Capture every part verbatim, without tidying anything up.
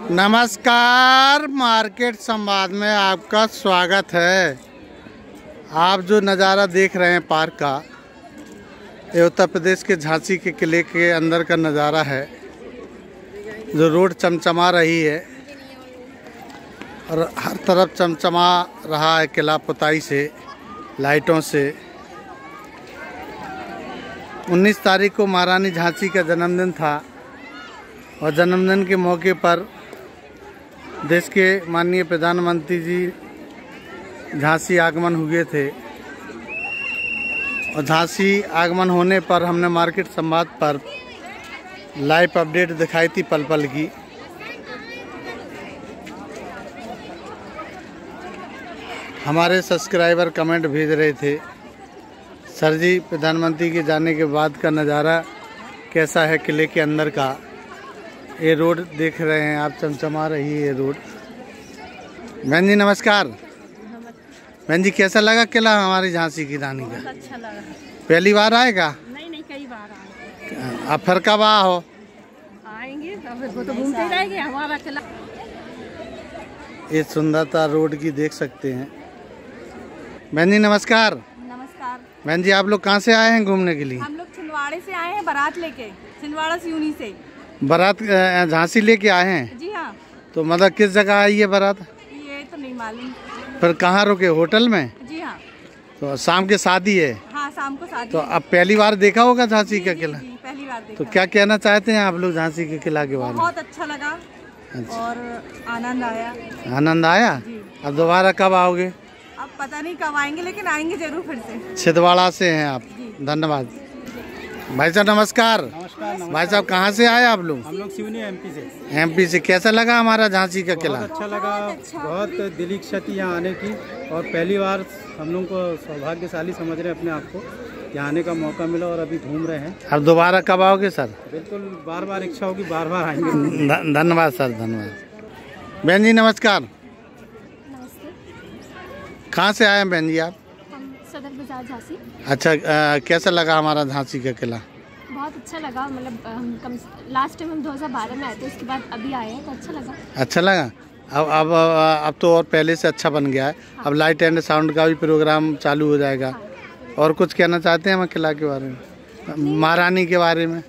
नमस्कार, मार्केट संवाद में आपका स्वागत है। आप जो नज़ारा देख रहे हैं पार्क का, ये उत्तर प्रदेश के झांसी के किले के अंदर का नज़ारा है। जो रोड चमचमा रही है और हर तरफ चमचमा रहा है किला पुताई से, लाइटों से। उन्नीस तारीख को महारानी झांसी का जन्मदिन था और जन्मदिन के मौके पर देश के माननीय प्रधानमंत्री जी झांसी आगमन हुए थे और झांसी आगमन होने पर हमने मार्केट संवाद पर लाइव अपडेट दिखाई थी पल पल की। हमारे सब्सक्राइबर कमेंट भेज रहे थे, सर जी प्रधानमंत्री के जाने के बाद का नज़ारा कैसा है किले के अंदर का। ये रोड देख रहे हैं आप, चमचमा रही है ये रोड। बहन जी नमस्कार। बहन जी कैसा लगा किला हमारी झांसी की रानी का? अच्छा लगा। पहली बार आएगा? नहीं नहीं, कई बार आए। अब फिर कब आ हो? आएंगे, अब तो घूमते जाएंगे हमारा किला। ये सुंदरता रोड की देख सकते हैं। बहन जी नमस्कार। नमस्कार। बहन जी आप लोग कहाँ से आए हैं घूमने के लिए? हम लोग छिंदवाड़े से आए हैं, बारात लेके। छिंदवाड़ा सिवनी से बारात झांसी लेके आए हैं? जी हाँ। तो मतलब किस जगह आई है बारात? ये तो नहीं मालूम। फिर कहाँ रुके? होटल में? जी हाँ। तो शाम के शादी है? हाँ, शाम को शादी। तो अब पहली बार देखा होगा झांसी का किला? जी, पहली बार देखा। तो क्या कहना चाहते हैं आप लोग झांसी के किला के बारे में? बहुत अच्छा लगा। अच्छा। और आनंद आया। आनंद आया? अब दोबारा कब आओगे? अब पता नहीं कब आएंगे, लेकिन आएंगे जरूर फिर से। छिंदवाड़ा से हैं आप? धन्यवाद। भाई साहब नमस्कार। नमस्कार। भाई साहब कहाँ से आए आप लोग? हम लोग सिवनी एमपी से। एमपी से। कैसा लगा हमारा झांसी का किला? बहुत अच्छा लगा। बहुत दिल की इच्छा थी यहाँ आने की और पहली बार हम लोग को सौभाग्यशाली समझ रहे हैं अपने आप को। यहाँ आने का मौका मिला और अभी घूम रहे हैं। अब दोबारा कब आओगे सर? बिल्कुल, बार बार इच्छा होगी, बार बार आएंगे। धन्यवाद सर, धन्यवाद। बहन जी नमस्कार। नमस्ते। कहाँ से आए हैं बहन जी आप? हम सदर बाजार झांसी। अच्छा, आ, कैसा लगा हमारा झांसी का किला? बहुत अच्छा लगा। मतलब हम कम लास्ट टाइम हम दो हज़ार बारह में आए थे, उसके बाद अभी आए हैं तो अच्छा लगा। अच्छा लगा। अब अब अब तो और पहले से अच्छा बन गया है। हाँ। अब लाइट एंड साउंड का भी प्रोग्राम चालू हो जाएगा। हाँ। और कुछ कहना चाहते हैं हम किला के बारे में, महारानी के बारे में?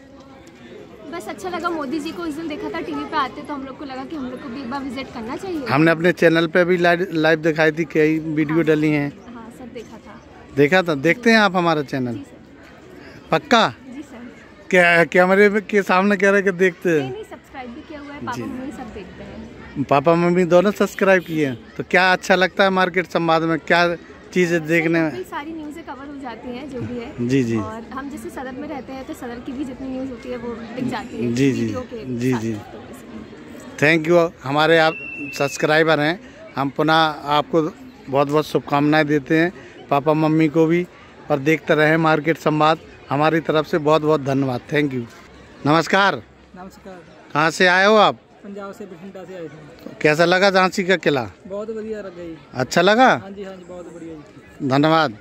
बस अच्छा लगा। मोदी जी को उस दिन देखा था टीवी पे आते, तो हम लोग को लगा कि हम लोग को भी एक बार विजिट करना चाहिए। हमने अपने चैनल पे भी लाइव दिखाई थी, कई वीडियो हाँ। डली हैं। हाँ, सब देखा था। देखा था? देखते हैं आप हमारा चैनल? जी सर। पक्का? जी सर। क्या कैमरे के सामने कह रहे कि देखते हैं? नहीं नहीं, सब्सक्राइब भी किया हुआ है। पापा मम्मी सब देखते हैं। पापा मम्मी दोनों सब्सक्राइब किए हैं। तो क्या अच्छा लगता है मार्केट संवाद में, क्या चीज़ें देखने में? सारी न्यूज़ें कवर हो जाती हैं जो भी है। जी जी। और हम जैसे सदर में रहते हैं तो सदर की भी जितनी न्यूज़ होती है वो दिख जाती है। जी जी वीडियो के जी साथ। जी। तो इसलिए। Thank you. हमारे आप सब्सक्राइबर हैं, हम पुनः आपको बहुत बहुत शुभकामनाएं देते हैं, पापा मम्मी को भी। और देखते रहें मार्केट संवाद। हमारी तरफ से बहुत बहुत धन्यवाद। Thank you. नमस्कार। नमस्कार। कहाँ से आए हो आप? पंजाब से, बठिंडा से आए थे। तो कैसा लगा झांसी का किला? बहुत बढ़िया लग गई। अच्छा लगा? हाँ जी, हाँ जी, बहुत बढ़िया जी। धन्यवाद।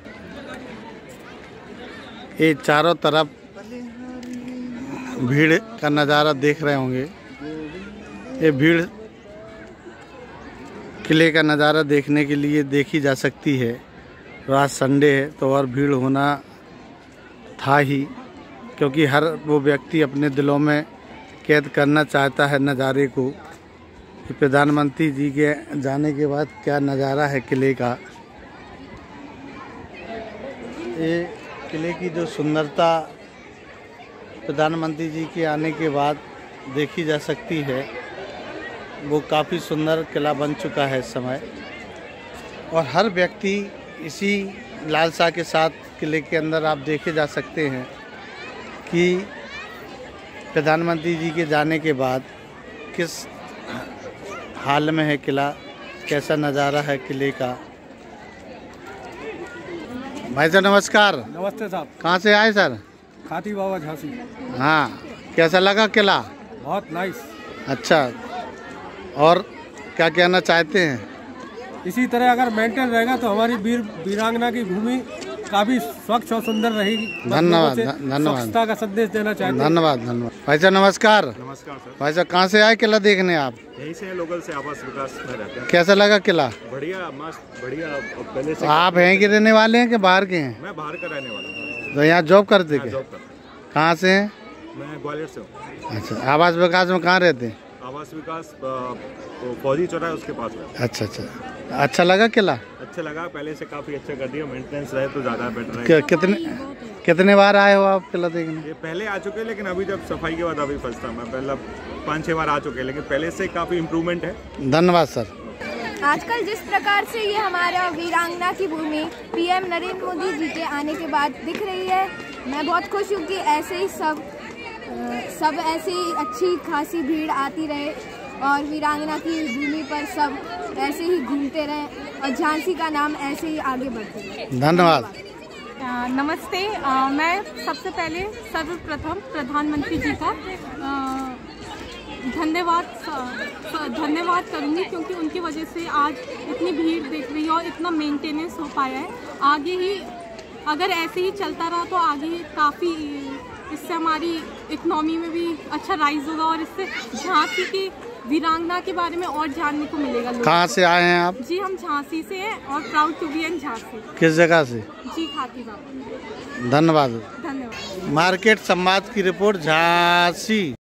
ये चारों तरफ भीड़ का नज़ारा देख रहे होंगे। ये भीड़ किले का नज़ारा देखने के लिए देखी जा सकती है। आज संडे है तो और भीड़ होना था ही, क्योंकि हर वो व्यक्ति अपने दिलों में कैद करना चाहता है नज़ारे को कि प्रधानमंत्री जी के जाने के बाद क्या नज़ारा है किले का। ये किले की जो सुंदरता प्रधानमंत्री जी के आने के बाद देखी जा सकती है, वो काफ़ी सुंदर किला बन चुका है इस समय। और हर व्यक्ति इसी लालसा के साथ किले के अंदर आप देखे जा सकते हैं कि प्रधानमंत्री जी के जाने के बाद किस हाल में है किला, कैसा नज़ारा है किले का। भाई साहब नमस्कार। नमस्ते साहब। कहाँ से आए सर? खाती बाबा झांसी। हाँ, कैसा लगा किला? बहुत नाइस। अच्छा, और क्या कहना चाहते हैं? इसी तरह अगर मेंटेन रहेगा तो हमारी वीर वीरांगना की भूमि काफी स्वच्छ और सुंदर रहेगी। धन्यवाद धन्यवाद स्वच्छता का संदेश देना चाहते हैं। धन्यवाद धन्यवाद। भाई साहब नमस्कार। नमस्कार सर। भाई साहब कहाँ से आए किला देखने आप? यहीं से लोकल से आवास विकास में रहते हैं। कैसा लगा किला? बढ़िया मस्त बढ़िया। पहले से आप हैं के रहने वाले हैं कि बाहर के हैं? मैं बाहर का रहने वाला हूँ। तो यहाँ जॉब करते हाँ, क्या? जॉब करता कहाँ से हैं? हूँ। मैं ग्वालियर से हूँ। अच्छा, आवास विकास में कहाँ रहते हैं? आवास विकास अ, फौजी चौराहे उसके पास रहता हूँ। अच्छा अच्छा, अच्छा लगा किला? अच्छा लगा, पहले से काफ़ी अच्छा कर दिया। मेंटेनेंस रहे तो ज़्यादा बेटर रहे। कि- कितने कितने बार आए हो आप किला देखने? ये पहले आ चुके हैं, लेकिन अभी जब सफाई के बाद अभी फर्स्ट टाइम मैं पहला पाँच छः बार आ चुके हैं, लेकिन पहले से काफ़ी इम्प्रूवमेंट है। धन्यवाद सर। आजकल जिस प्रकार से ये हमारा वीरांगना की भूमि पीएम नरेंद्र मोदी जी के आने के बाद दिख रही है, मैं बहुत खुश हूँ कि ऐसे ही सब अ, सब ऐसे ही अच्छी खासी भीड़ आती रहे और वीरांगना की भूमि पर सब ऐसे ही घूमते रहें और झांसी का नाम ऐसे ही आगे बढ़ते रहे। धन्यवाद। अ, नमस्ते। अ, मैं सबसे पहले सर्वप्रथम प्रधानमंत्री जी का अ, धन्यवाद स- धन्यवाद करूंगी, क्योंकि उनकी वजह से आज इतनी भीड़ देख रही है और इतना मेंटेनेंस हो पाया है। आगे ही अगर ऐसे ही चलता रहा तो आगे काफ़ी इससे हमारी इकनॉमी में भी अच्छा राइज होगा और इससे झांसी की वीरांगना के बारे में और जानने को मिलेगा। कहाँ से आए हैं आप? जी हम झांसी से हैं और proud to be an Jhansi. किस जगह से? जी खाती बाबा। धन्यवाद। धन्यवाद। मार्केट संवाद की रिपोर्ट झांसी।